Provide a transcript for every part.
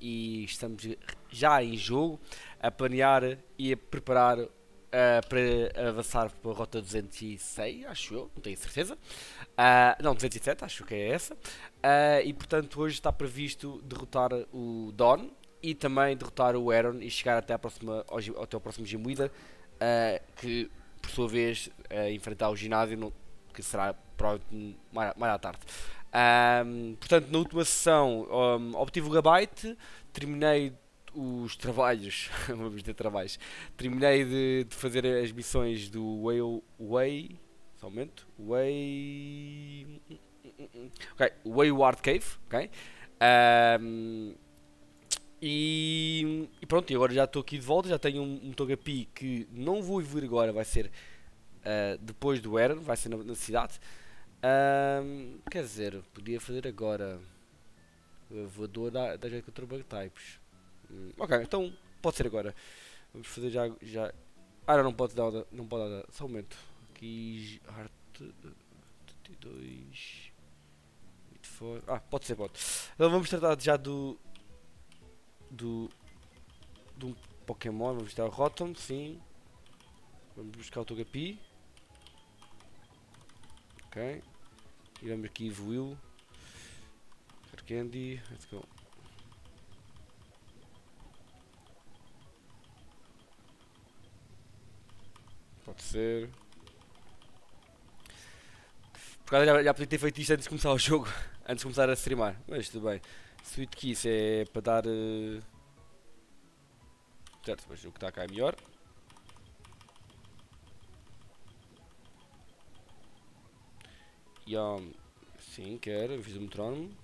e estamos já em jogo a planear e a preparar para avançar para a rota 206, acho eu, não tenho certeza. Não, 207, acho que é essa. E portanto hoje está previsto derrotar o Don e também derrotar o Aaron e chegar até, até ao próximo Gym Leader, que por sua vez enfrentar o ginásio, que será provavelmente mais à tarde. Portanto, na última sessão obtive o Gabyte, terminei os trabalhos, vamos dizer trabalhos, terminei de fazer as missões do Way, só um momento, ok, Wayward Cave, ok? Um, e pronto, e agora já estou aqui de volta, já tenho um Togepi que não vou evoluir agora, vai ser depois do Eren, vai ser na cidade. Quer dizer, podia fazer agora. Voador da jeito contra Bug-types. Ok, então pode ser agora. Vamos fazer já. Não, não pode dar. Não pode dar. Só um momento. Aqui. Heart. 32. Pode ser, pode. Então vamos tratar já do. De um Pokémon. Vamos buscar o Rotom, sim. Vamos buscar o Togepi. Ok. E vamos aqui evoluí-lo. Candy, let's go. Pode ser. Por causa já podia ter feito isto antes de começar o jogo. Antes de começar a streamar. Mas tudo bem. Sweet Kiss é para dar. Certo, mas o que está cá é melhor. Sim, quero. Fiz o metrónomo.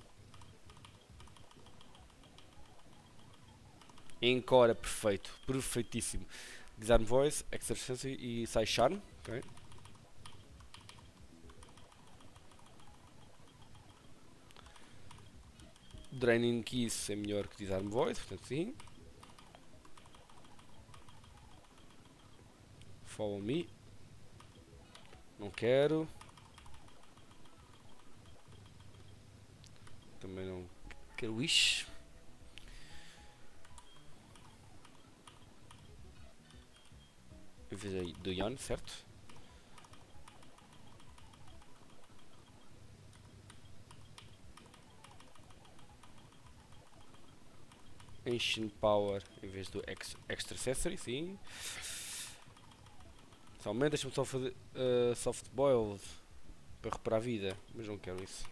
Encore, perfeito. Perfeitíssimo. Disarm Voice, Exercise e sai Charm. Ok. Draining Kiss é melhor que Disarm Voice, portanto sim. Follow me. Não quero. Também não quero Wish. Eu fiz aí do Yon, certo? Ancient Power em vez do Extra Accessory, sim. Somente deixa-me só fazer Soft Boiled para reparar a vida, mas não quero isso.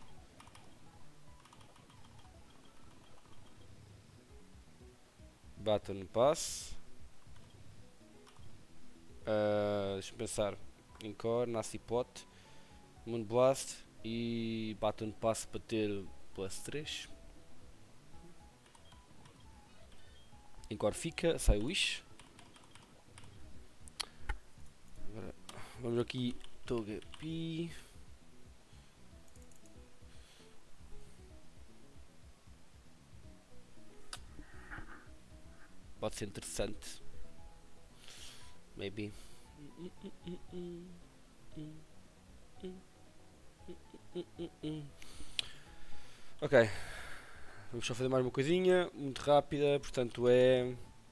Baton Pass. Deixa-me pensar. Encore, Nasty Pot, Moonblast e Baton Pass para ter plus 3. Encore fica, sai Wish. Agora vamos aqui, Togepi. Pode ser interessante. Maybe. Ok. Vamos só fazer mais uma coisinha. Muito rápida. Portanto é...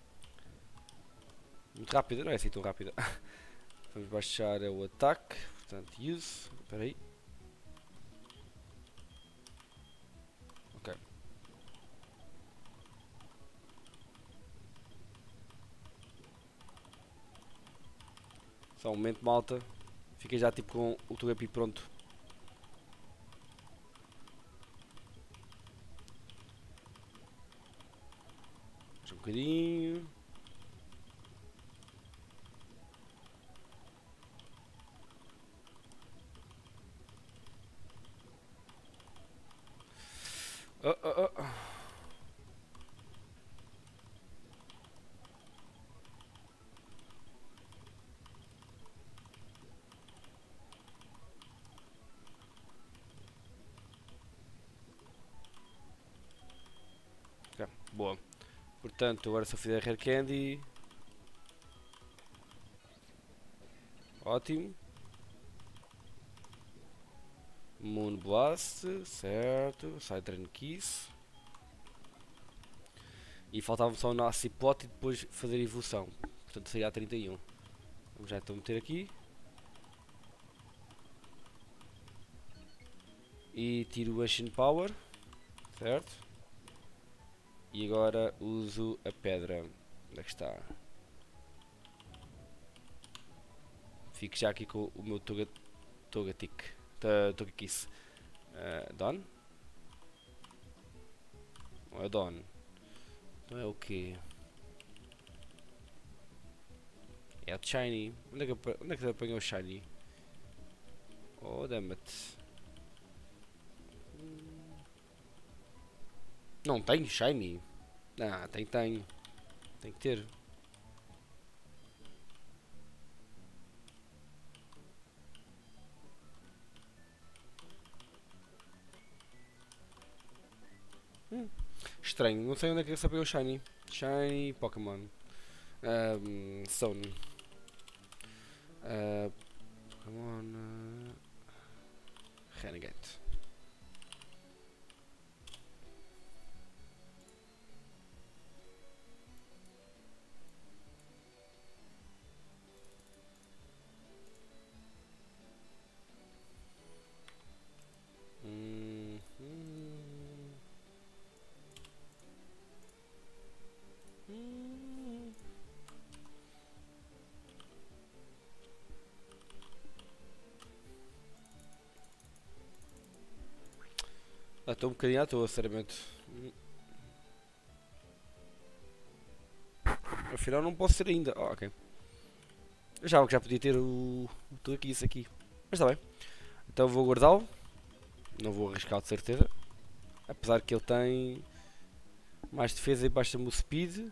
Muito rápida. Não é assim tão rápida. Vamos baixar o ataque. Portanto, use. Espera aí. Ok. Só um momento, malta. Fiquei já tipo com o Togepi pronto. Mais um bocadinho. Oh. Ok, boa. Portanto, agora se eu fizer Rare Candy. Ótimo. Moonblast, certo. Psytrance Kiss. E faltava só o nosso plot e depois fazer a evolução. Portanto seria a 31. Vamos já então meter aqui. E tiro o Ancient Power. Certo? E agora uso a pedra. Onde é que está? Fico já aqui com o meu Togetic. Togekiss. Don? Não é Don. Não é o quê? É o Shiny. Onde é que se apanhou o Shiny? Oh, dammit. Não tenho Shiny? Ah, tenho. Tem que ter. Estranho, não sei onde é que se apanhou o Shiny. Shiny Pokémon. Stone. Pokémon. Renegade. Estou um bocadinho à toa, sinceramente. Afinal não posso ser ainda. Oh, ok. Eu já podia ter tudo aqui, isso aqui. Mas está bem. Então vou guardá-lo. Não vou arriscar de certeza. Apesar que ele tem mais defesa e baixa-me o speed.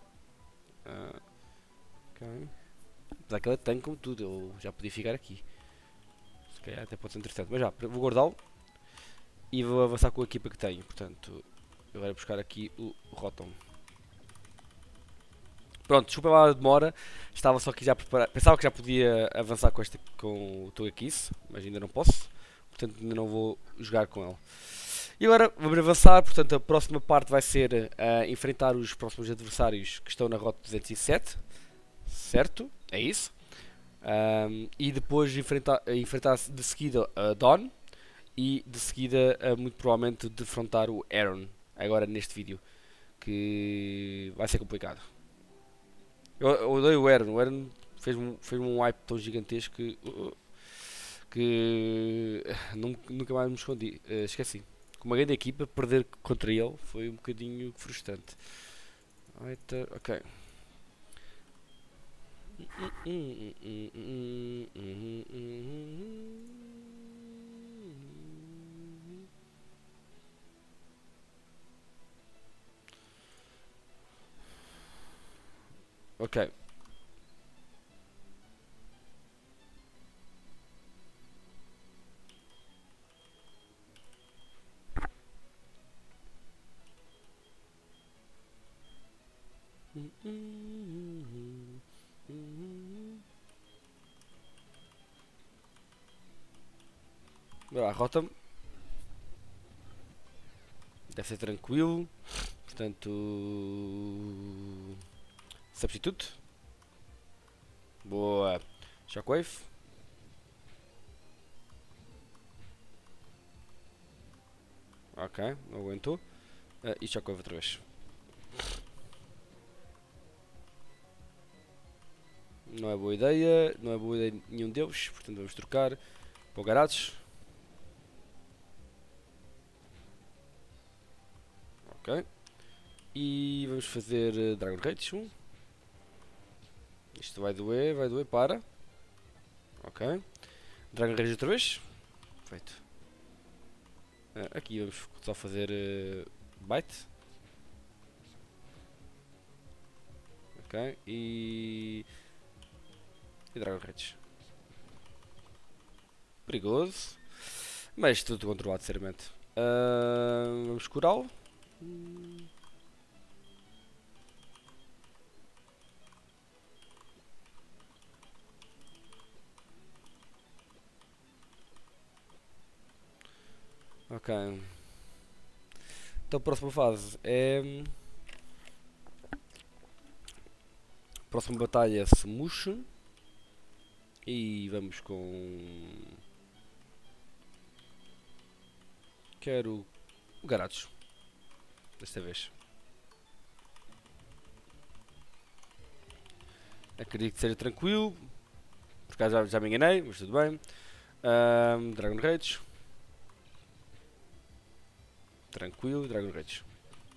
Ok. Apesar que ele tem como tudo. Eu já podia ficar aqui. Se calhar até pode ser interessante. Mas já, vou guardá-lo. E vou avançar com a equipa que tenho. Portanto, agora buscar aqui o Rotom. Pronto, desculpa lá a demora. Estava só aqui já preparado. Pensava que já podia avançar com o Togekiss, mas ainda não posso. Portanto, ainda não vou jogar com ele. E agora vamos avançar. Portanto, a próxima parte vai ser enfrentar os próximos adversários que estão na Rota 207. Certo? É isso. E depois enfrentar de seguida a Dawn. E de seguida, muito provavelmente, defrontar o Aaron. Agora neste vídeo. Que vai ser complicado. Eu odeio o Aaron. O Aaron fez-me um hype tão gigantesco que nunca mais me escondi. Esqueci. Com uma grande equipa, perder contra ele foi um bocadinho frustrante. Ok. Ok. Vai lá, Rotom. Deve ser tranquilo. Portanto. Substituto. Boa. Shockwave. Ok, não aguentou. E Shockwave outra vez. Não é boa ideia. Não é boa ideia nenhum deles. Portanto vamos trocar para o Garados. Ok. E vamos fazer Dragon Rage 1. Isto vai doer, para. Ok. Dragon Rage outra vez. Feito. Aqui vamos só fazer Bite. Ok. E Dragon Rage. Perigoso. Mas tudo controlado, sinceramente. Vamos curá-lo. Ok. Então a próxima fase é Próxima batalha é Smushin. E vamos com... Quero o Garados. Desta vez. Acredito que seja tranquilo. Por acaso já me enganei, mas tudo bem. Dragon Rage. Tranquilo, Dragon Rage.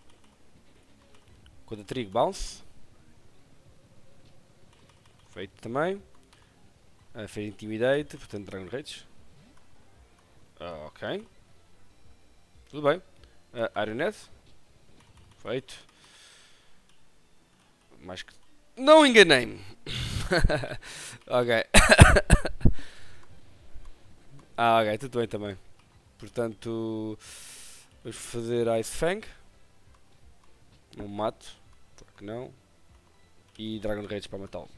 Contra Trigo Bounce. Feito também. Fez Intimidate, portanto Dragon Rage. Ok. Tudo bem. Ironet. Feito. Mais que... Não enganei-me. Ok. Ok, tudo bem também. Portanto, vamos fazer Ice Fang. Não mato. Claro que não. E Dragon Rage para matá-lo.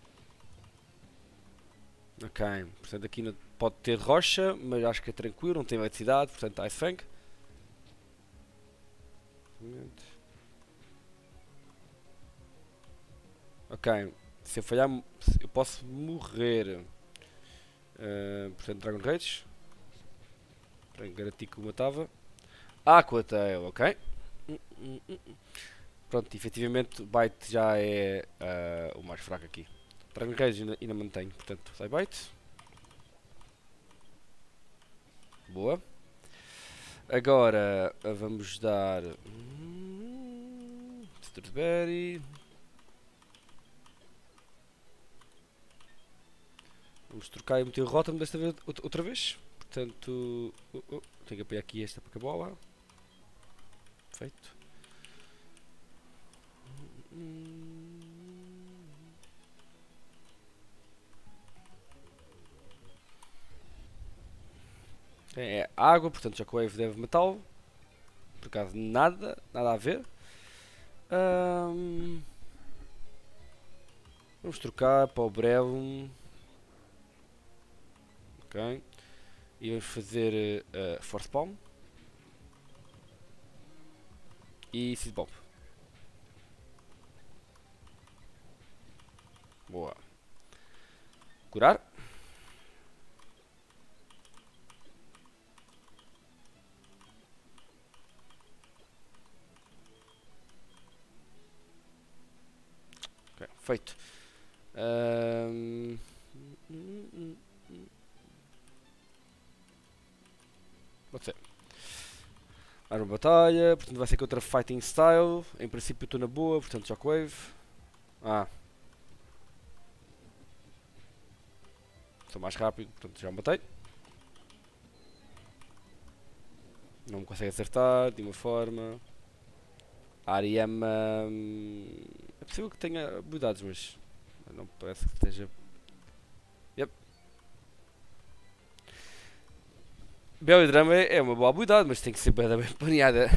Ok, portanto aqui não pode ter rocha, mas acho que é tranquilo, não tem eletricidade, portanto Ice Fang. Ok, se eu falhar eu posso morrer. Portanto Dragon Rage. Para garantir que o matava. Com a tail, ok. Pronto, efetivamente o bite já é o mais fraco aqui. Dragon Rage ainda mantenho, portanto sai bite. Boa. Agora vamos dar... Strawberry. Vamos trocar e meter o Rotom desta vez, outra vez. Portanto... tenho que apoiar aqui esta Pokébola. Feito. É água, portanto já que o Wave deve matá-lo. Por acaso nada a ver. Vamos trocar para o Brevum. Ok. E vamos fazer Force Palm. E Seed Bomb. Boa. Curar. Ok, feito. Pode ser. Mais uma batalha, portanto vai ser contra Fighting Style. Em princípio estou na boa, portanto Shockwave. Sou mais rápido, portanto já matei. Não me consegue acertar de uma forma. A Ariama... é possível que tenha habilidades, mas não parece que esteja... Yep. Bellidrama é uma boa habilidade, mas tem que ser bem planeada.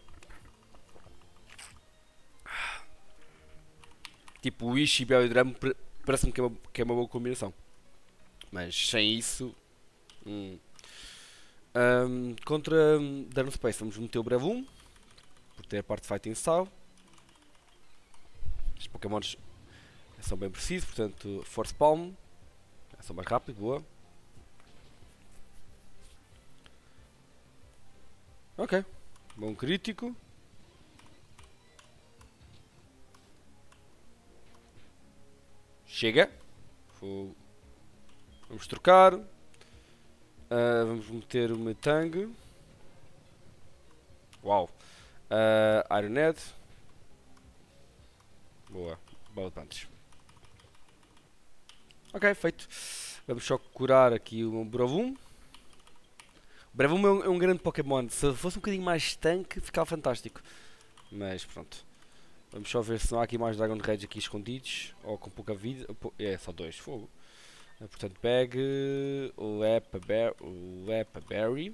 Tipo, o Wish e Bellidrama parece-me que é uma boa combinação. Mas sem isso... contra Dano Space vamos meter o Bravum. Por ter a parte de Fighting Style. Os Pokémons são bem precisos, portanto Force Palm. São mais rápido, boa. Ok, bom crítico. Chega. Vamos trocar. Vamos meter o Metang. Uau. Ironet. Boa. Bola de punch. Ok, feito. Vamos só curar aqui o Bravum. O Bravum é um grande Pokémon. Se fosse um bocadinho mais tanque, ficava fantástico. Mas pronto. Vamos só ver se não há aqui mais Dragon Rage aqui escondidos. Ou com pouca vida. É, só dois. Fogo. Portanto, bag o Lepa Berry.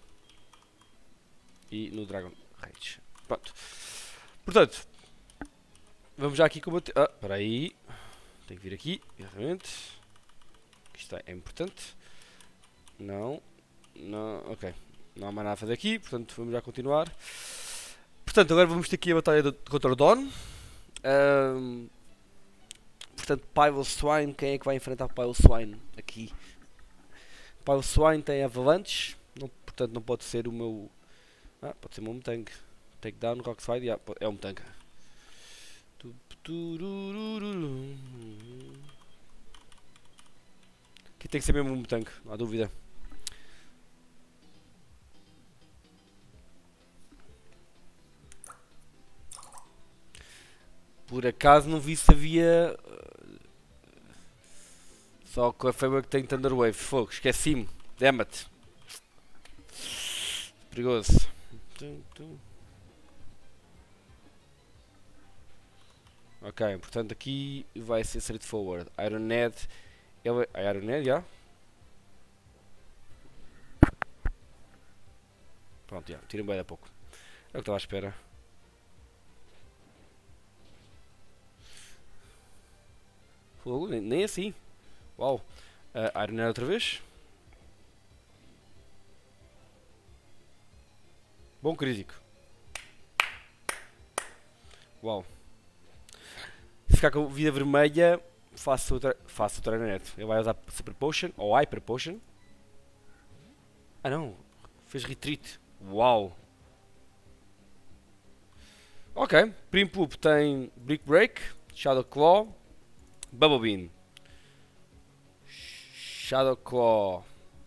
E no Dragon Rage. Pronto. Portanto, vamos já aqui combater. Espera aí. Tenho que vir aqui, exatamente. Isto é importante. Não. Ok. Não há mais nada a fazer aqui, portanto vamos já continuar. Portanto, agora vamos ter aqui a batalha contra o Dawn. Portanto, Piloswine, quem é que vai enfrentar Piloswine aqui? Piloswine tem Avalanche, portanto não pode ser o meu... pode ser o meu Metang. Takedown, Rockslide, é um Metang. Aqui tem que ser mesmo um Metang, não há dúvida. Por acaso não vi se havia... Só que a Faber que tem Thunder Wave. Fogo, esqueci-me. Damn-it. Perigoso. Ok, portanto aqui vai ser straightforward. Ironhead. Ironhead, já? Pronto, já. Tira-me bem a pouco. É o que estava à espera. Fogo, nem assim. Uau. Ironhead outra vez. Bom crítico. Uau. Se ficar com vida vermelha, faço o Ironhead. Ele vai usar Super Potion ou Hyper Potion. Ah não. Fez retreat. Uau. Ok. Primpoop tem Brick Break, Shadow Claw, Bubble Bean. Shadow Claw.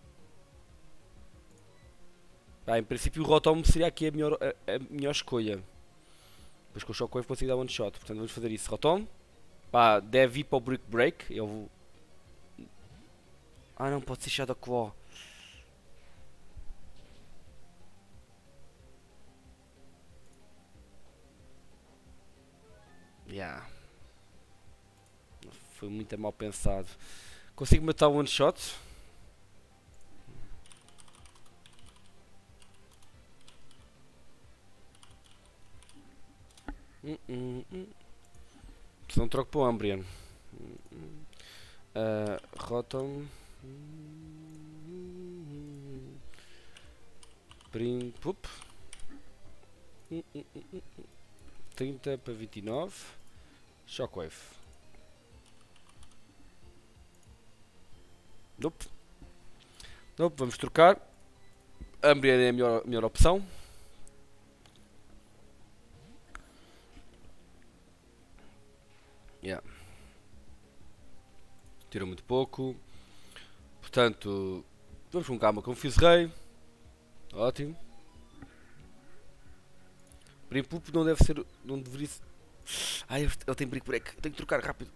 Em princípio o Rotom seria aqui a melhor escolha. Depois com o Shockwave consigo dar one shot. Portanto vamos fazer isso. Rotom. Pá, deve ir para o Brick Break. Eu vou... Ah não, pode ser Shadow Claw. Yeah. Foi muito mal pensado. Consigo matar o one shot? Se não troco para o Umbreon. Rotom. Primpoop. 30 para 29. Shockwave. Nope. Nope, vamos trocar. Umbreon é a melhor opção. Yeah. Tira muito pouco. Portanto, vamos com calma com o Fizz-Ray. Ótimo. Primpoop não deve ser... Não deveria ser... Ai, ele tem Brick Break. Eu tenho que trocar rápido.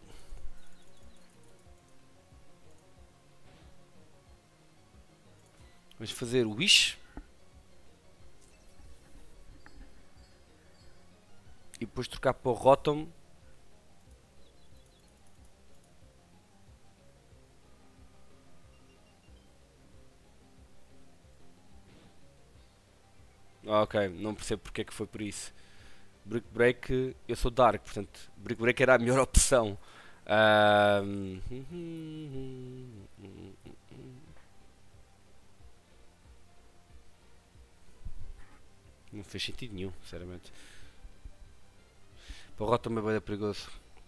Vamos fazer o Wish. E depois trocar para o Rotom. Ok, não percebo porque é que foi por isso. Brick Break, eu sou Dark, portanto, Brick Break era a melhor opção. Não fez sentido nenhum, sinceramente. Para o Rotom é bem perigoso.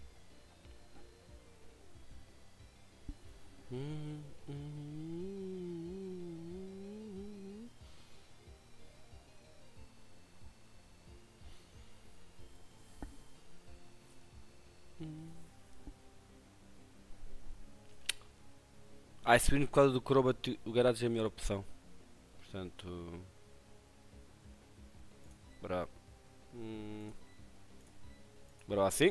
Icewind por causa do Crobat, o Garage é a melhor opção. Portanto... Bora... Bora assim.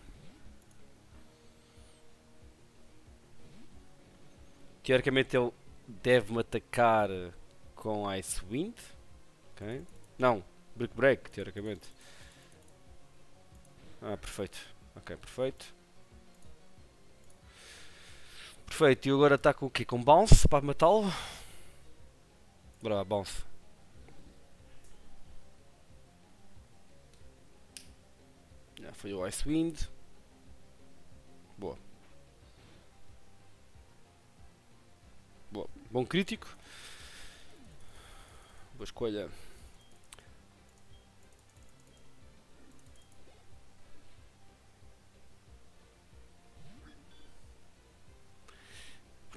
Teoricamente ele deve-me atacar com Icewind. Ok. Não, Brick Break, teoricamente. Perfeito. Ok, perfeito. Perfeito, e agora está com o quê? Com Bounce para matá-lo? Bora lá, Bounce. Já foi o Icewind. Boa. Boa. Bom crítico. Boa escolha.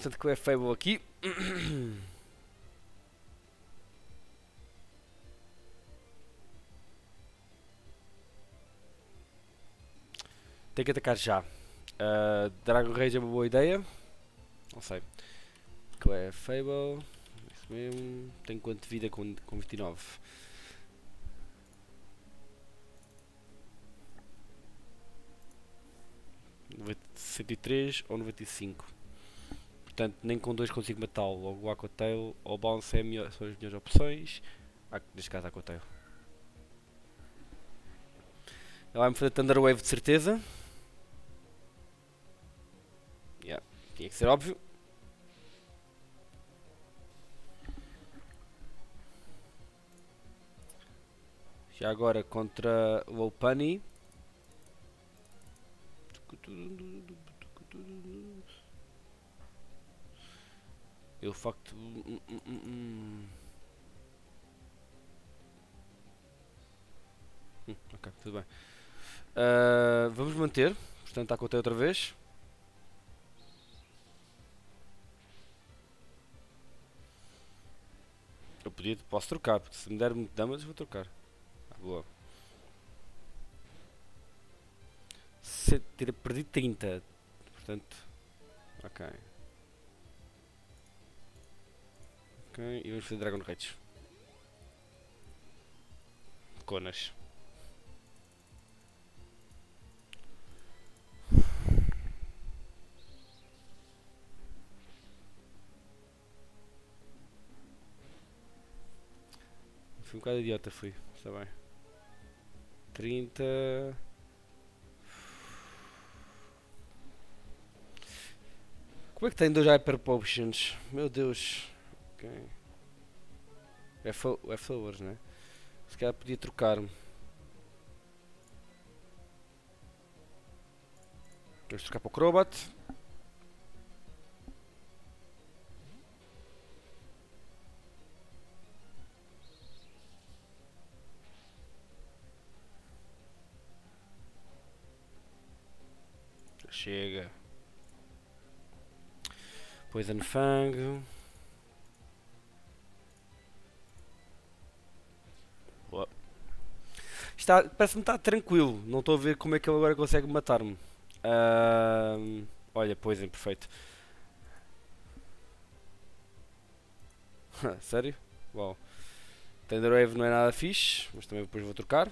Portanto, que é Fable aqui. Tem que atacar já. Dragon Rage é uma boa ideia. Não sei. Que é Fable. Isso mesmo. Tem quanto de vida com 29? 103 ou 95. Portanto, nem com 2 consigo matá-lo. Logo o Aquatail ou Bounce são as melhores opções. Neste caso, Aquatail. Ele vai-me fazer Thunder Wave de certeza. Yeah. Tinha que ser óbvio. Já agora contra o Lopunny. Eu facto. Ok, tudo bem. Vamos manter. Portanto, está com outra vez. Posso trocar, porque se me der muito damage vou trocar. Boa. Perdi 30. Portanto. Ok. Ok. E vamos fazer Dragon Rage. Conas. Fui um bocado idiota, fui. Está bem. 30. Como é que tem 2 Hyper Potions? Meu Deus. Ok. É Flowers, né? Se calhar podia trocar-me. Vamos trocar para o Crobat. Chega. Poison Fang. Parece-me estar tranquilo. Não estou a ver como é que ele agora consegue matar-me. Olha, Poison, perfeito. Sério? Uau. Thunder Wave não é nada fixe, mas também depois vou trocar.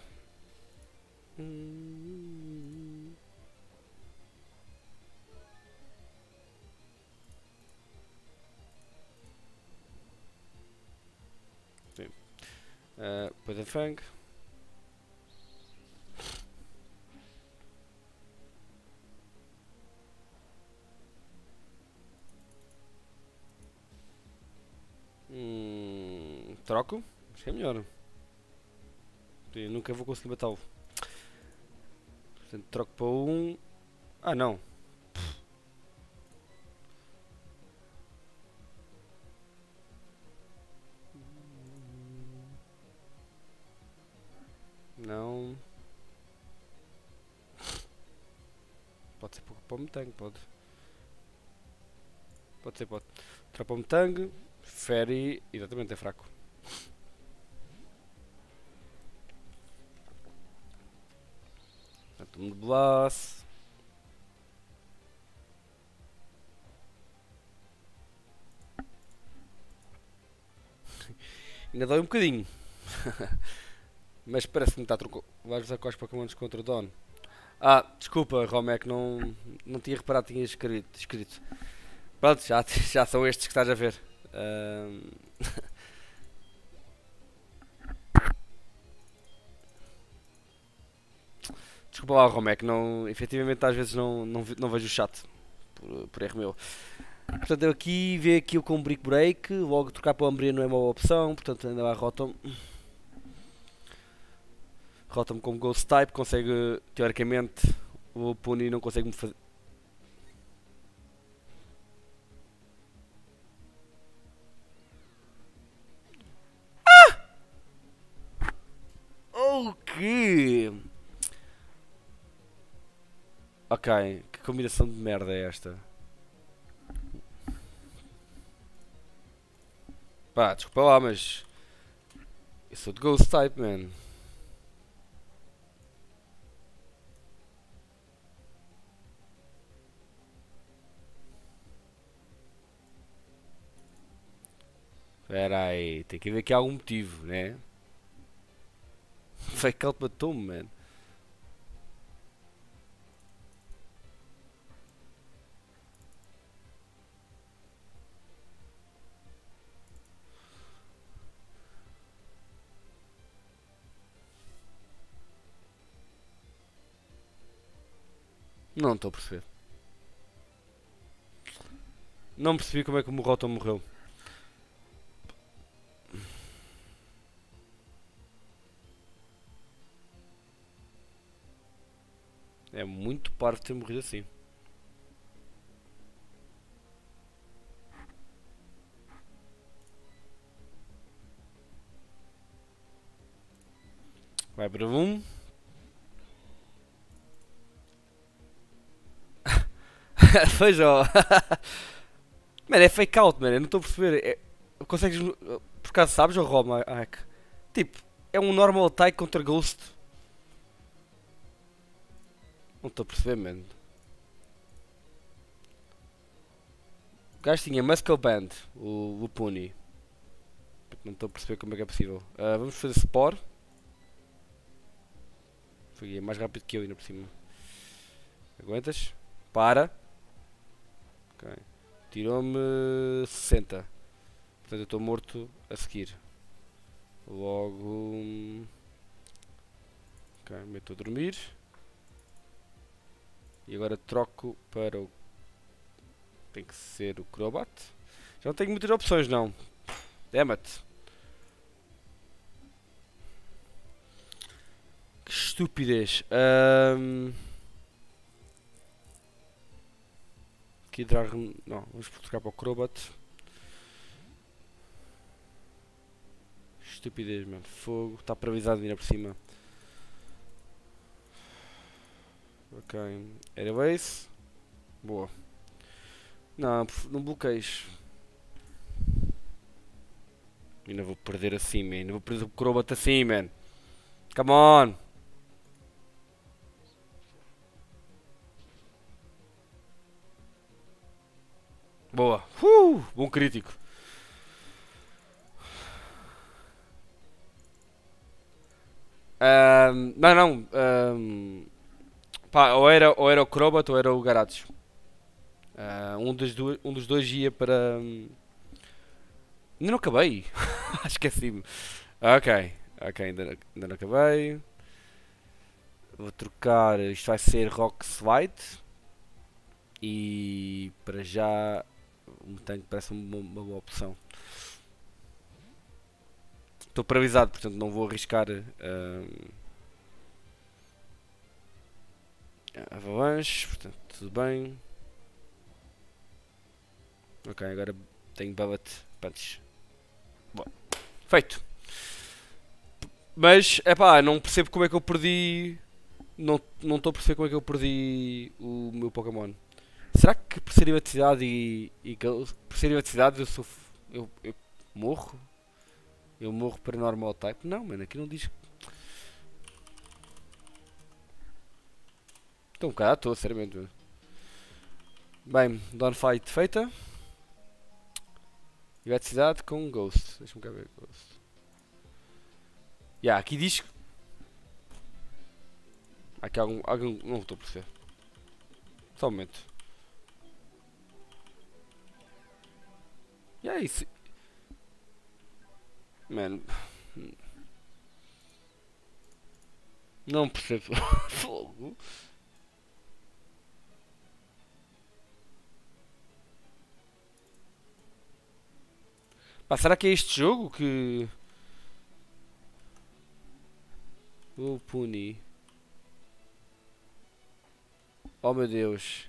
Sim. Poison Fang. Troco? Acho que é melhor. Eu nunca vou conseguir matá-lo. Portanto, troco para 1. Ah, não. Não. Pode ser para o Metang, pode. Pode ser, pode. Troco para o Metang. Fairy, exatamente, é fraco. Portanto, um Blast. Ainda dói um bocadinho. Mas parece que me está a trocar. Vais usar quais Pokémons contra o Don? Desculpa, Romek, não tinha reparado que tinha escrito. Pronto, já são estes que estás a ver. Desculpa lá, Romek, efetivamente às vezes não vejo o chat. Por erro meu. Portanto, eu aqui vejo aqui o com Brick Break. Logo trocar para o Umbreon não é uma boa opção. Portanto, ainda lá Rotom. Rotom como Ghost Type. Consegue, teoricamente, o Pony não consegue me fazer. O quê? Ok, que combinação de merda é esta? Pá, desculpa lá, mas eu sou de Ghost type, man. Espera aí, tem que haver aqui algum motivo, né? Fake out matou-me, man. Não estou a perceber. Não percebi como é que o Morrota morreu. É muito parvo ter morrido assim. Vai para um. Foi já. Mano, é fake out, mano. Eu não estou a perceber. Consegues. Por acaso sabes, ou Rob? Tipo, é um normal attack contra Ghost. Não estou a perceber, mano. O gajo tinha Muscle Band, o Pony. Não estou a perceber como é que é possível. Vamos fazer Spore. Foi mais rápido que eu ainda por cima. Aguentas? Para. Ok. Tirou-me 60. Portanto eu estou morto a seguir. Logo. Ok, meto a dormir. E agora troco para o. Tem que ser o Crobat. Já não tenho muitas opções, não. Damn-it. Que estupidez. Aqui Dragon. Não, vamos trocar para o Crobat. Estupidez, mano. Fogo. Está para avisar de vir por cima. Ok. Era base. Boa. Não, não bloqueios. Ainda vou perder assim, man. Ainda vou perder o Crobat assim, man. Come on. Boa. Bom crítico. Não, não. Pá, ou era o Crobat ou era o Garados. Um dos dois ia para. Ainda não acabei. Esqueci-me. Ok. Ok, ainda não acabei. Vou trocar. Isto vai ser Rock Slide. E para já. Um tanque parece uma boa opção. Estou paralisado, portanto não vou arriscar. Avalanche, portanto tudo bem. Ok, agora tenho Bullet Punch. Bom, feito. Mas, é pá, não percebo como é que eu perdi. Não estou a perceber como é que eu perdi o meu Pokémon. Será que por ser eletricidade por ser eletricidade eu morro? Eu morro para normal type? Não, mano, aqui não diz. Estou um bocado à toa, seriamente, mano. Bem, Dawn Fight feita. Eletricidade com Ghost. Deixa-me cá ver. Ghost. Aqui diz. Aqui algum. Não estou a perceber. Só um momento. Isso. Mano. Não percebo. Fogo. Pá, será que é este jogo que. Vou punir. Oh meu Deus.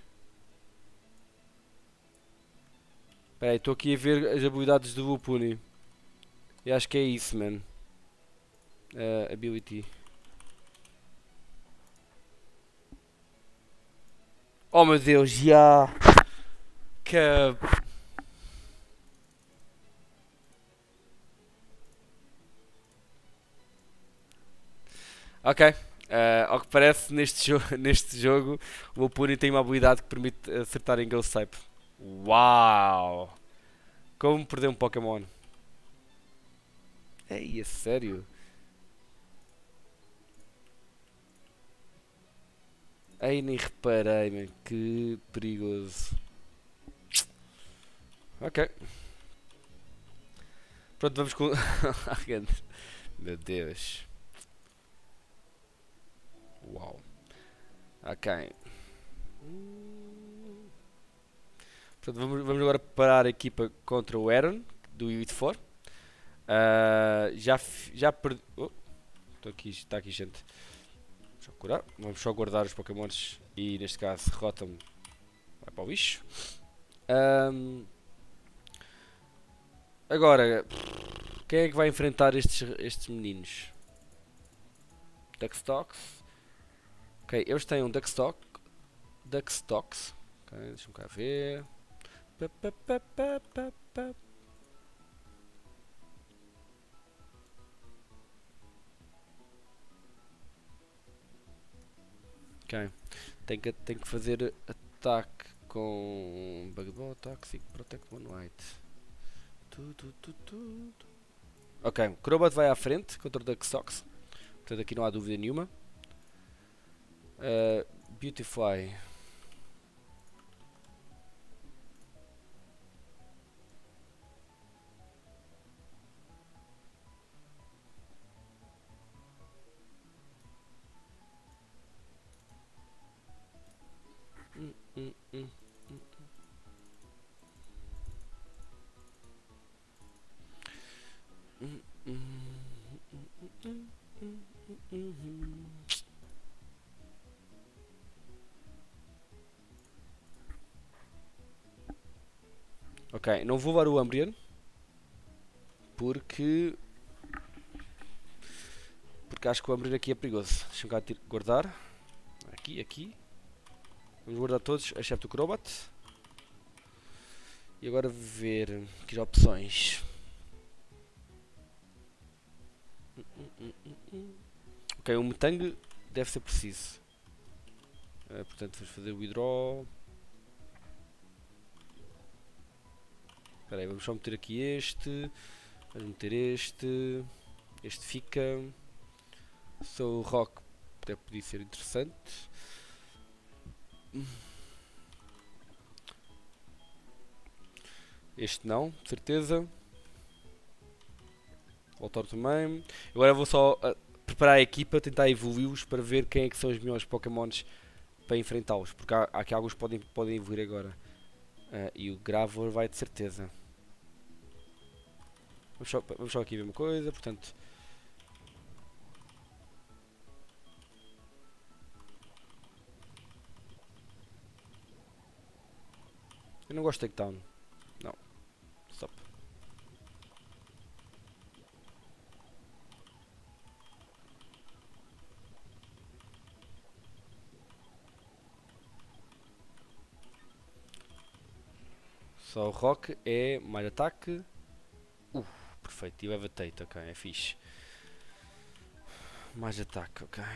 Espera aí, estou aqui a ver as habilidades do Wupuni. E acho que é isso, man. Ability. Oh meu Deus, já. Yeah. Que. Ok. Ao que parece, neste jogo, o Opuni tem uma habilidade que permite acertar em Ghost Type. Uau! Como perder um Pokémon? Ei, é sério? Ei, nem reparei, man. Que perigoso. Ok. Pronto, vamos com. Meu Deus. Uau. Ok. Portanto, vamos agora preparar a equipa contra o Aaron, do Elite Four. Já perdi. Oh, está aqui gente. Vamos só curar. Vamos só guardar os Pokémons e, neste caso, Rotom vai para o bicho. Agora, quem é que vai enfrentar estes meninos? Duckstox. Ok, eles têm um Duckstox. Ok, deixa-me cá ver. Pa, pa, pa, pa, pa, pa. Ok. Tem que fazer ataque com Bug Ball, Toxic, Protect One White. Ok, o Crobat vai à frente contra o Duckstox. Portanto, aqui não há dúvida nenhuma. Beautify. Hum, hum, hum, hum. Ok, não vou levar o Umbreon porque acho que o Umbreon aqui é perigoso. Deixa-me cá guardar. Aqui. Vamos guardar todos, exceto o Crobat. E agora ver aqui as opções. Ok, um Metang deve ser preciso. Portanto, vamos fazer o withdraw. Espera aí, vamos só meter aqui este. Vamos meter este. Este fica. Sou o Rock. Até podia ser interessante. Este não, de certeza. Voltar também. Agora vou só preparar a equipa, tentar evoluí-los para ver quem é que são os melhores Pokémons para enfrentá-los. Porque há aqui alguns que podem evoluir agora. E o Gravor vai de certeza. Vamos só aqui ver uma coisa, portanto. Eu não gosto de takedown. Não. Stop. Só o Rock é mais ataque. Perfeito. E Levitate, ok, é fixe. Mais ataque, ok.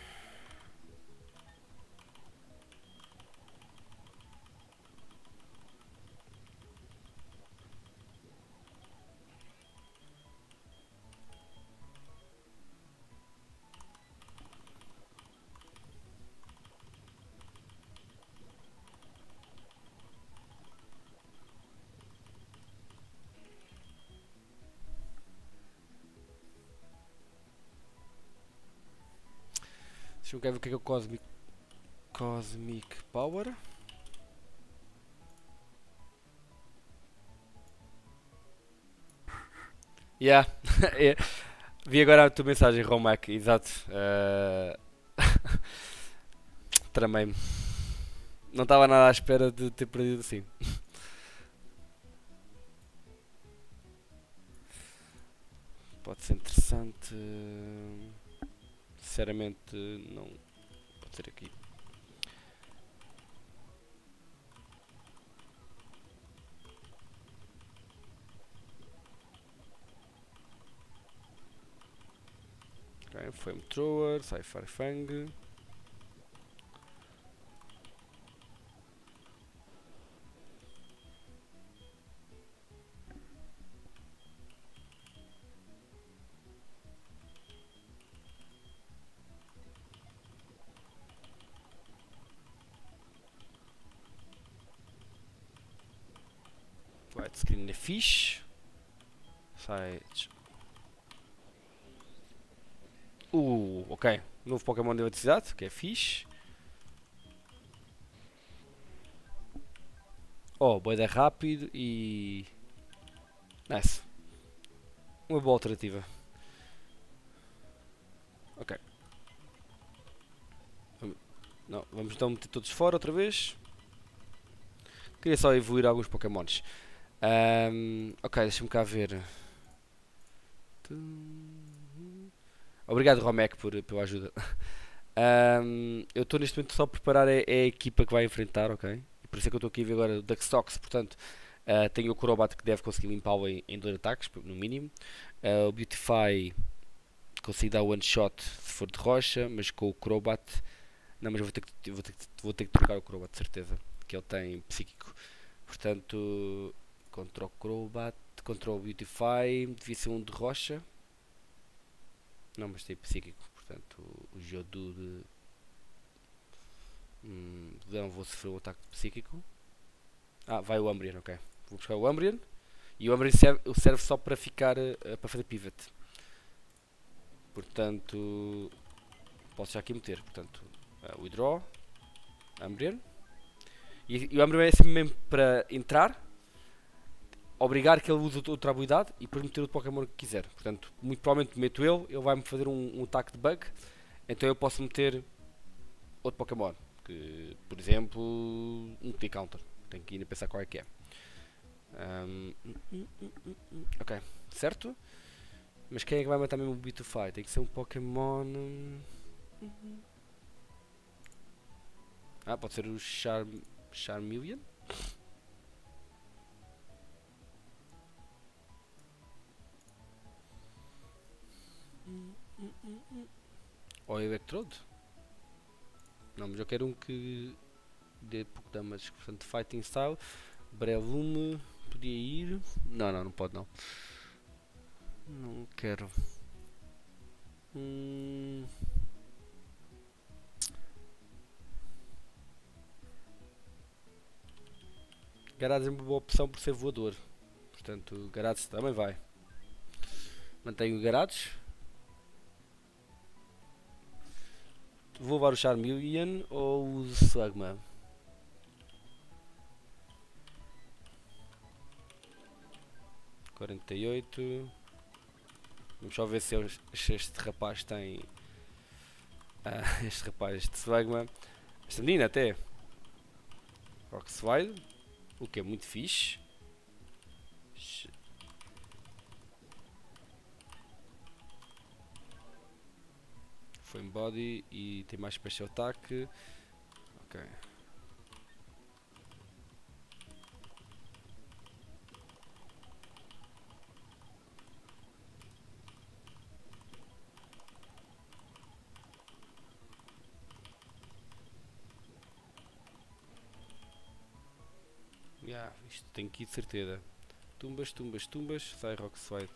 Deixa eu ver o que é o Cosmic Power. Yeah. Vi agora a tua mensagem, Romac, exato. Tramei-me. Não estava nada à espera de ter perdido assim. Pode ser interessante. Sinceramente, não. Pode ser aqui. Ok. Flamethrower, sai Farfang. White Screen é fixe. Sai. Ok. Novo Pokémon de eletricidade, que é fixe. Oh, boeda rápido e... Nice. Uma boa alternativa. Ok. Não, vamos então meter todos fora outra vez. Queria só evoluir alguns Pokémons. Ok, deixa-me cá ver. Obrigado, Romec, pela ajuda. Eu estou neste momento só a preparar a equipa que vai enfrentar, ok? Por isso é que eu estou aqui a ver agora o Duckstox, portanto, tenho o Crobat que deve conseguir limpá-lo em 2 ataques, no mínimo. O Beautify consigo dar one shot se for de rocha, mas com o Crobat. Não, mas vou ter que trocar o Crobat, de certeza. Que ele tem psíquico. Portanto, contra o Crobat, contra o Beautify, devia ser um de rocha. Não, mas tem psíquico. Portanto, o Geodude. Não vou sofrer o ataque de psíquico. Vai o Umbreon, ok. Vou buscar o Umbreon. E o Umbreon serve só para ficar. Para fazer pivot. Portanto. Posso já aqui meter. Portanto, withdraw. Umbreon. E o Umbreon é sempre mesmo para entrar. Obrigar que ele use outra habilidade e depois meter o Pokémon que quiser. Portanto, muito provavelmente meto ele vai-me fazer um ataque de bug. Então eu posso meter outro Pokémon. Que, por exemplo, um T-Counter. Tenho que ir a pensar qual é que é. Ok, certo? Mas quem é que vai matar mesmo o Beautify? Tem que ser um Pokémon... pode ser o Charmeleon? Ou Electrode? Não, mas eu quero um que dê pouco damage. Portanto, Fighting Style, Brelume, podia ir. Não pode não. Não quero. Garados é uma boa opção por ser voador. Portanto, Garados também vai. Mantenho Garados. Vou levar o Charmeleon ou o Slugma? $48. Vamos só ver se este rapaz tem... este Slugma. Esta menina até. Rockslide. O que é muito fixe. Foi em body e tem mais special attack. Ok. Isto tem que ir de certeza. Tumbas, sai Rockslide.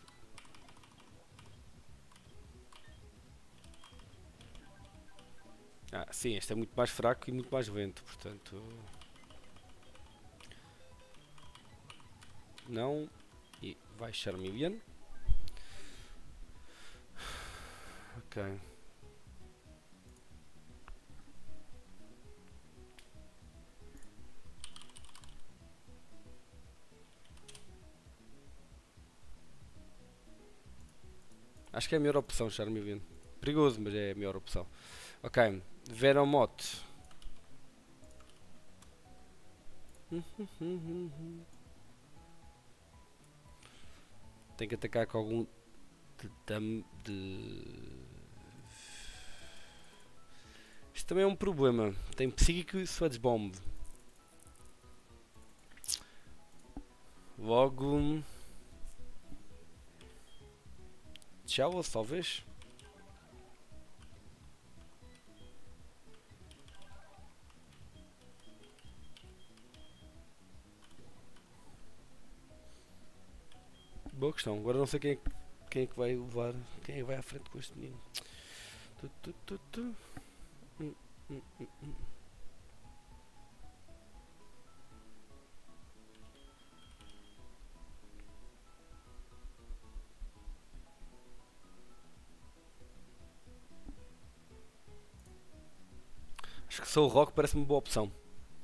Sim, este é muito mais fraco e muito mais lento, portanto... Não. E vai Charmeleon. Ok. Acho que é a melhor opção, Charmeleon. Perigoso, mas é a melhor opção. Ok, Venomoth. Tem que atacar com algum Isto também é um problema. Tem psíquico e Sludge Bomb. Logo... Shellos, talvez? Boa questão. Agora não sei quem é que vai levar. Quem é que vai à frente com este menino. Tu, tu, tu, tu. Hum, hum, hum, hum. Acho que só o Rock parece uma boa opção.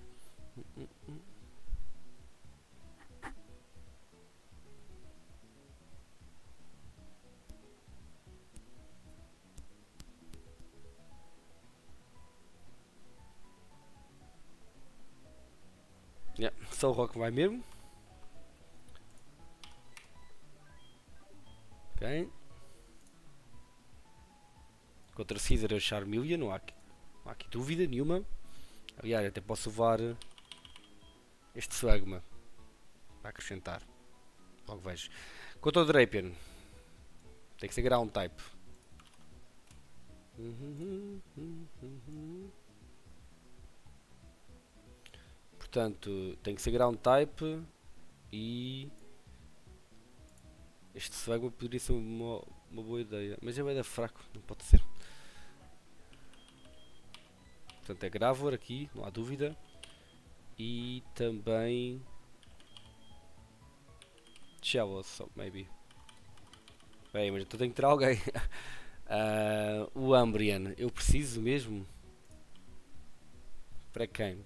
Yeah, só o Rock vai mesmo. Ok. Contra Caesar e Charmeleon, não há aqui dúvida nenhuma. Aliás, até posso levar este Swagma para acrescentar. Logo vejo. Contra o Drapion, tem que ser ground type. Portanto, tem que ser ground type e este Swagma poderia ser uma boa ideia, mas é bem fraco, não pode ser. Portanto, é Gravor aqui, não há dúvida. E também Shellos, maybe. Bem, mas eu tenho que ter alguém. O Umbreon, eu preciso mesmo. Para quem?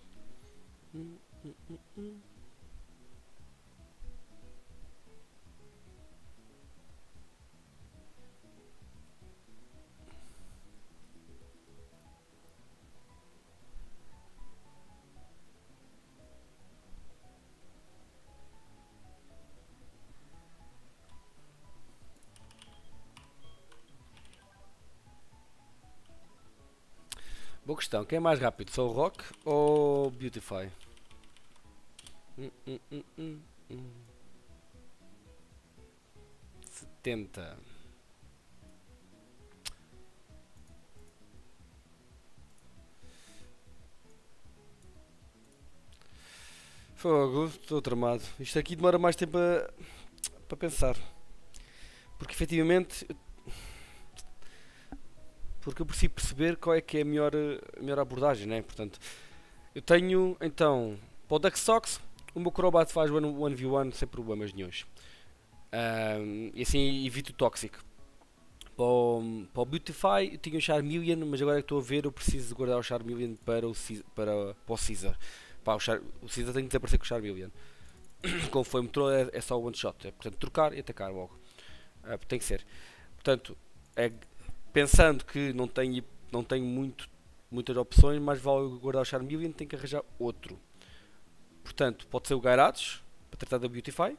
Boa questão, quem é mais rápido? Sou o Rock ou Beautify? 70. Fogo, estou tramado. Isto aqui demora mais tempo para pensar. Porque efetivamente. Porque eu preciso perceber qual é que é a melhor abordagem, né? Portanto, eu tenho então. Para o Ducksox, o meu Crobat faz 1v1 sem problemas nenhums. E assim evito o Toxic. Para o Beautify eu tinha o Charmeleon, mas agora que estou a ver eu preciso de guardar o Charmeleon para o Caesar. Pá, o Caesar tem que desaparecer com o Charmeleon. Como foi motor é só one shot. Portanto, trocar e atacar logo. Tem que ser. Portanto, pensando que não tenho muitas opções, mas vale guardar o Charmeleon, tenho que arranjar outro. Portanto, pode ser o Gyarados, para tratar da Beautify.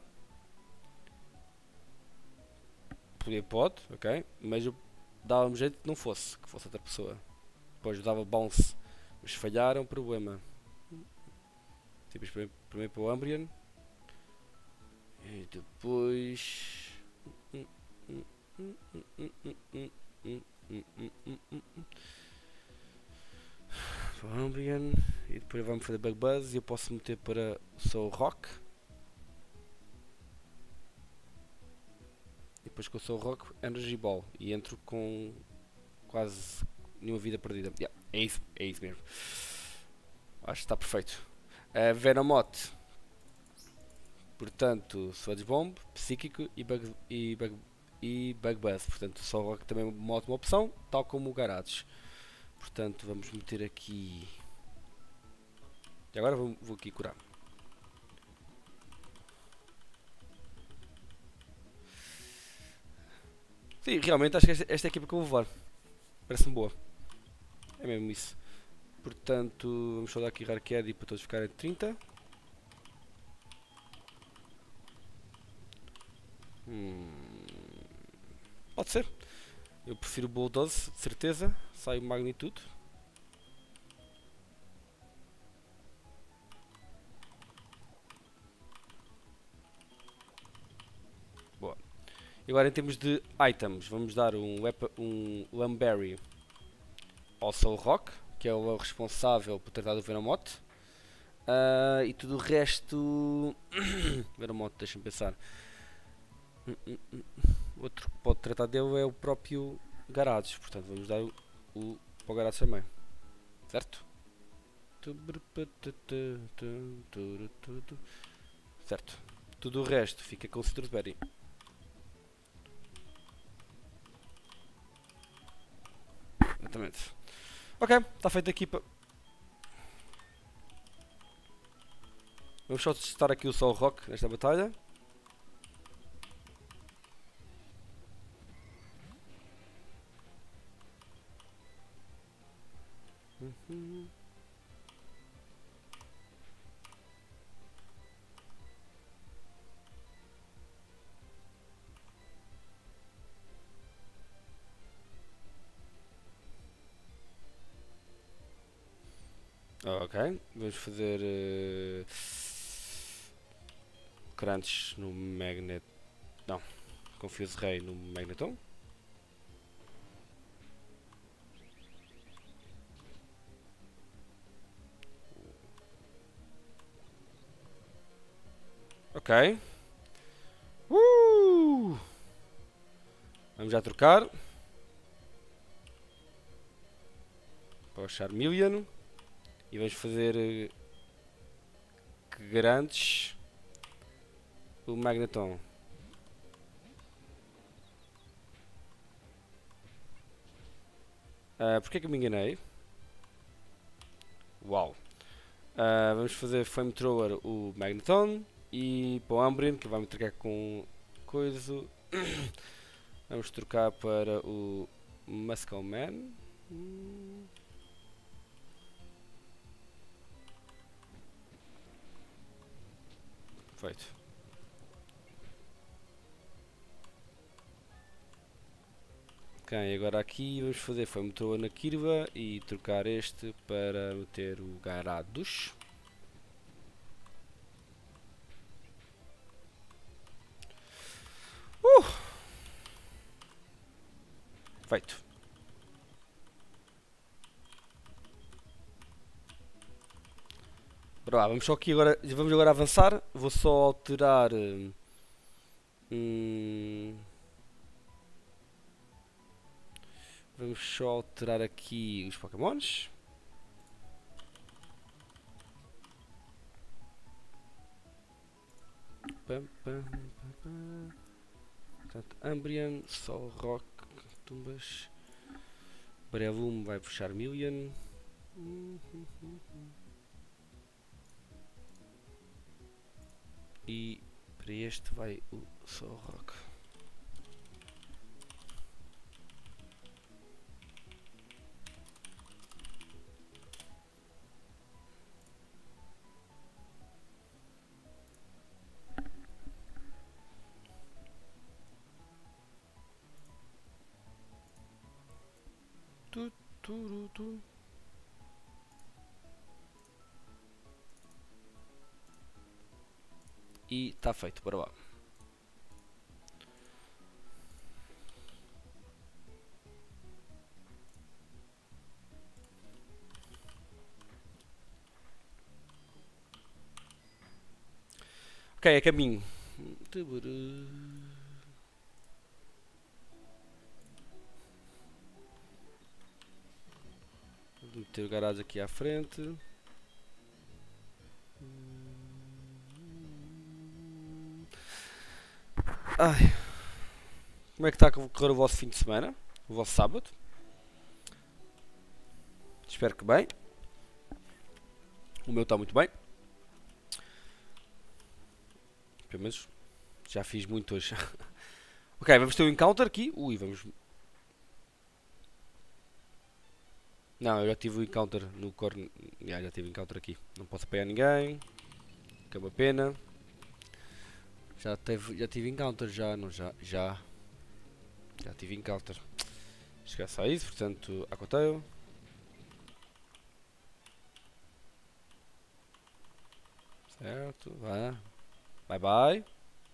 Pode, ok. Mas eu dava-me jeito que não fosse, que fosse outra pessoa. Depois eu dava bounce, mas falhar é um problema. Tipo, primeiro para o Umbreon. E depois... Para o Umbreon. E depois vamos fazer Bug Buzz e eu posso meter para o Soul Rock. E depois com o Soul Rock, Energy Ball. E entro com quase nenhuma vida perdida. Yeah, é isso mesmo. Acho que está perfeito. Venomoth. Portanto, Sludge Bomb, Psíquico e Bug Buzz. Portanto, o Soul Rock também é uma ótima opção, tal como o Gyarados. Portanto, vamos meter aqui... E agora vou aqui curar. Sim, realmente acho que esta é a equipa que eu vou levar. Parece-me boa. É mesmo isso. Portanto, vamos só dar aqui Rare Candy para todos ficarem 30. Pode ser. Eu prefiro o Bulldoze, de certeza. Sai o Magnitude. Boa. E agora em termos de items, vamos dar um Lamberry ao Soul Rock, que é o responsável por tratar do Venomoth. E tudo o resto... Venomoth, deixa-me pensar. Outro que pode tratar dele é o próprio Garados. Portanto, vamos dar para o Garados também. Certo? Certo. Tudo o resto fica com o Citrusberry. Exatamente. Ok, está feito a equipa. Vamos só testar aqui o Sol Rock nesta batalha. Ok, vamos fazer crunch no Magnet. Não, Confuse Ray no Magneton. Ok. Vamos já trocar. Para o Charmeleon. E vamos fazer grandes o Magneton. Porquê que eu me enganei? Uau. Vamos fazer Flamethrower o Magneton. E para o Umbreon, que vai me trocar com coisa. Vamos trocar para o Muscleman. Feito. Ok, agora aqui vamos fazer Flamethrower na Kirva e trocar este para meter o Garados. Feito. Bora lá, vamos só aqui agora, vamos agora avançar. Vou só alterar vamos só alterar aqui os Pokémons. Portanto, Umbreon, Sol Rock, Tumbas, Breloom vai puxar Charmeleon. E para este vai o Sol Rock. E está feito, bora lá. Ok, é caminho. Vou meter o garagem aqui à frente. Ai. Como é que está a correr o vosso fim de semana? O vosso sábado? Espero que bem. O meu está muito bem. Pelo menos já fiz muito hoje. Ok, vamos ter um encounter aqui. Ui, vamos. Não, eu já tive um encounter no corno. Já tive um encounter aqui. Não posso apanhar ninguém. Que é uma pena. Já tive encounter, já, não já. Já tive encounter. Esquece a isso, portanto, aconteceu. Certo, vai. Bye bye.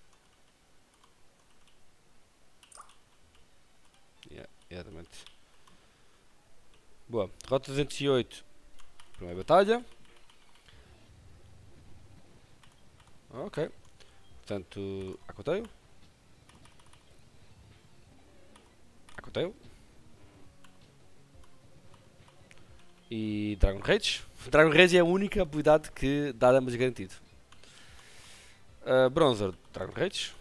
Exatamente. Boa. Rota 208. Primeira batalha. Ok. Portanto, aconteceu. Aquatail. E Dragon Rage. Dragon Rage é a única habilidade que dá damage garantido. Bronzer, Dragon Rage.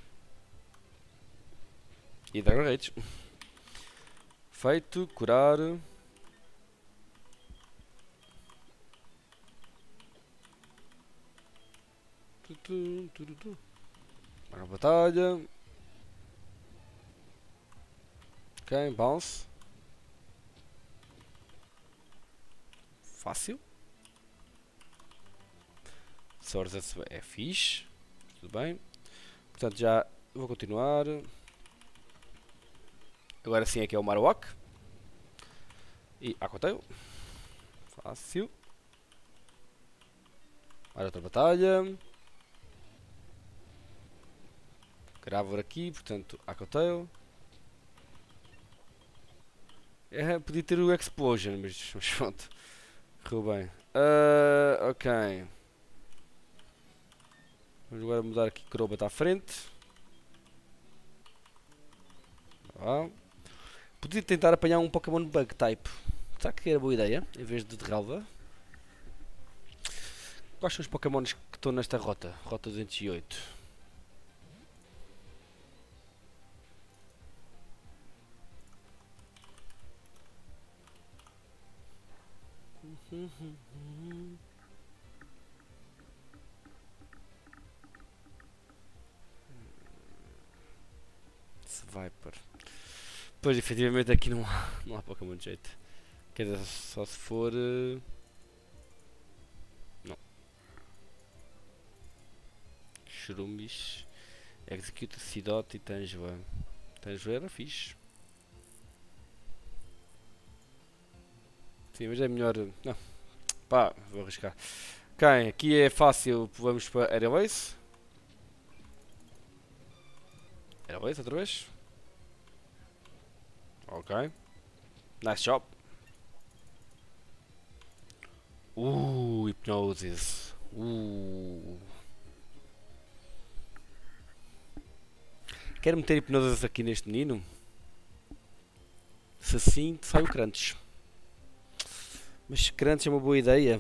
E Dragon Rage. Feito, curar. Para a batalha. Ok, bounce. Fácil. Swords é fixe. Tudo bem. Portanto, já vou continuar. Agora sim é que é o Marowak. E Aquatail. Fácil. Mais outra batalha. Gravor aqui, portanto, Aquatail. Podia ter o Explosion, mas pronto. Correu bem. Ok. Vamos agora mudar aqui Crobat à frente. Podia tentar apanhar um Pokémon Bug Type. Será que era boa ideia? Em vez de Relva. Quais são os Pokémons que estão nesta rota? Rota 208. Viper. Pois, efetivamente aqui não há Pokémon de jeito. Quer dizer, só se for... Não. Churumbis. Execute, Sidot e Tangela. Tangela era fixe. Sim, mas é melhor... Não. Pá, vou arriscar. Ok, aqui é fácil. Vamos para Airways. Airways outra vez. Ok. Nice job. Hypnosis. Quero meter Hipnosis aqui neste menino? Se sim, sai o Crunch. Mas Crunch é uma boa ideia.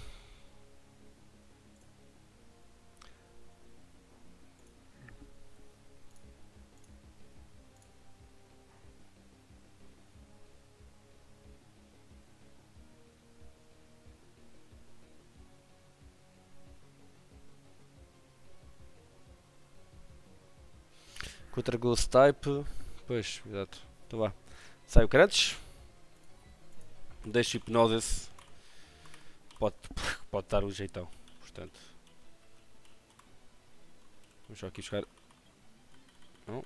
Contra Ghost Type. Pois, exato. Então vá. Sai o Crunch. Deixa o Hipnosis. Pode dar um jeitão. Portanto. Vamos só aqui buscar. Não.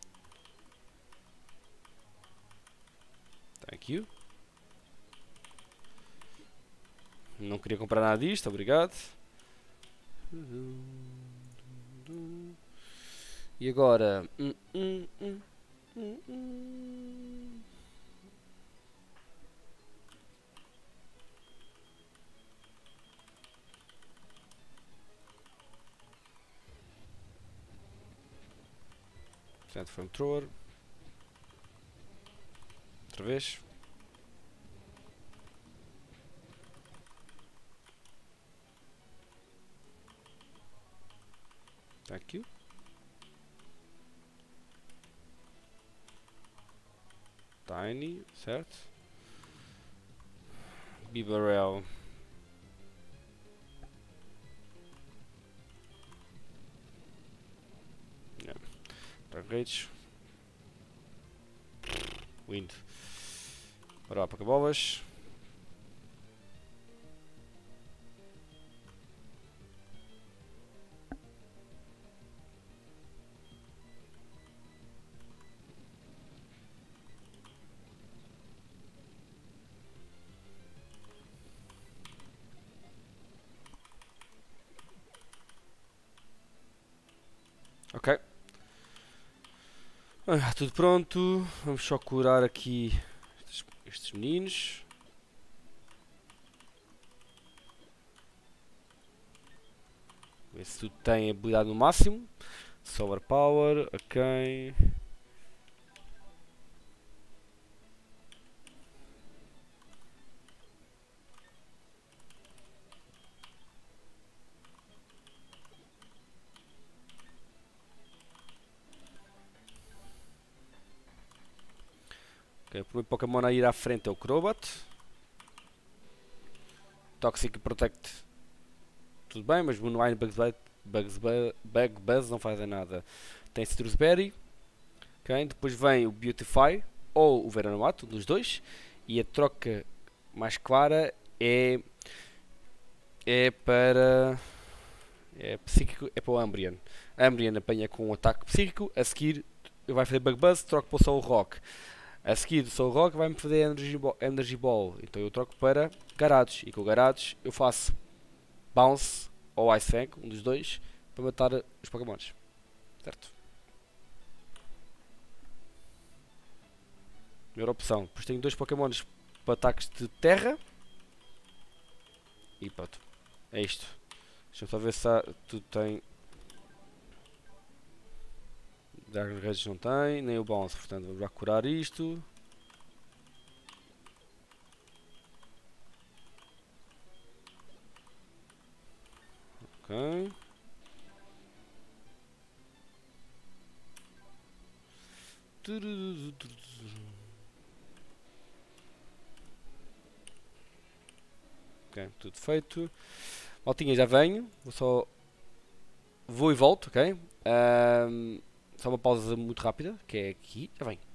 Thank you. Não queria comprar nada disto, obrigado. E agora... Portanto, foi um thrower. Outra vez. Thank you. Tiny, certo? Bibarel. Yeah. Rage. Wind. Bora lá, Pokébolas. Ok. Tudo pronto. Vamos só curar aqui estes meninos. Ver se tudo tem habilidade no máximo. Solar Power, ok. Okay, o primeiro Pokémon a ir à frente é o Crobat. Toxic Protect. Tudo bem, mas Moonline e Bug Buzz não fazem nada. Tem Citrus Berry. Okay, depois vem o Beautify ou o Veranomato, um dos dois. E a troca mais clara é para... É psíquico, é para o Umbreon. Umbreon apanha com um ataque psíquico. A seguir vai fazer Bug Buzz, troco para o Soul Rock. A seguir do Soul Rock vai-me fazer Energy Ball. Então eu troco para Garados. E com o Garados eu faço Bounce ou Ice Fang, um dos dois, para matar os Pokémons. Certo? Primeira opção. Depois tenho dois Pokémons para ataques de terra. E pronto. É isto. Deixa-me só ver se tudo tem. Dragon Rage não tem, nem o Bounce, portanto vamos já curar isto. Ok. Ok, tudo feito. Maltinha, já venho. Vou e volto, ok? Só uma pausa muito rápida, que é aqui. Já venho.